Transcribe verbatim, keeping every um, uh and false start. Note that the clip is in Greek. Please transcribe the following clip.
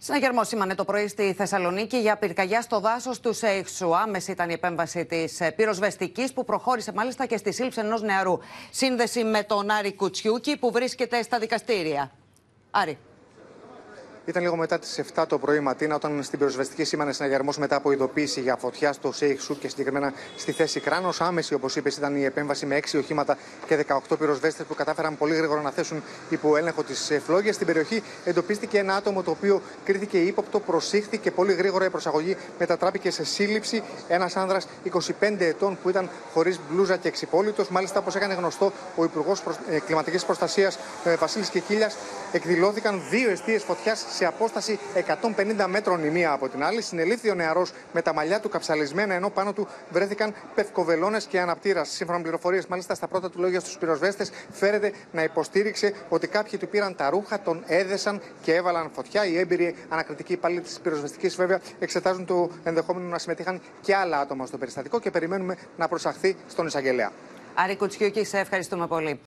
Συναγερμό σήμανε το πρωί στη Θεσσαλονίκη για πυρκαγιά στο δάσος του Σέιχσου. Άμεση ήταν η επέμβαση της πυροσβεστικής που προχώρησε μάλιστα και στη σύλληψη ενός νεαρού. Σύνδεση με τον Άρη Κουτσιούκη που βρίσκεται στα δικαστήρια. Άρη. Ήταν λίγο μετά τις επτά το πρωί, Ματίνα, όταν στην πυροσβεστική σήμανε συναγερμός μετά από ειδοποίηση για φωτιά στο Σέιχσου και συγκεκριμένα στη θέση Κράνος. Άμεση, όπως είπες, ήταν η επέμβαση με έξι οχήματα και δεκαοκτώ πυροσβέστες που κατάφεραν πολύ γρήγορα να θέσουν υπό έλεγχο τις φλόγες. Στην περιοχή εντοπίστηκε ένα άτομο το οποίο κρίθηκε ύποπτο, προσήχθηκε πολύ γρήγορα. Η προσαγωγή μετατράπηκε σε σύλληψη. Ένας άνδρας είκοσι πέντε ετών που ήταν χωρίς μπλούζα και εξυπόλυτος. Μάλιστα, όπως έκανε γνωστό ο Υπουργός Κλιματικής Προστασίας Βασίλης Κεκίλιας, εκδηλώθηκαν δύο εστίες φωτιάς σε απόσταση εκατόν πενήντα μέτρων η μία από την άλλη. Συνελήφθη ο νεαρός με τα μαλλιά του καψαλισμένα, ενώ πάνω του βρέθηκαν πευκοβελώνες και αναπτήρας. Σύμφωνα με πληροφορίες, μάλιστα, στα πρώτα του λόγια στους πυροσβέστες, φέρεται να υποστήριξε ότι κάποιοι του πήραν τα ρούχα, τον έδεσαν και έβαλαν φωτιά. Οι έμπειροι ανακριτικοί υπάλληλοι της πυροσβεστικής, βέβαια, εξετάζουν το ενδεχόμενο να συμμετείχαν και άλλα άτομα στο περιστατικό και περιμένουμε να προσαχθεί στον εισαγγελέα. Άρη Κουτσιούκη, σε ευχαριστούμε πολύ.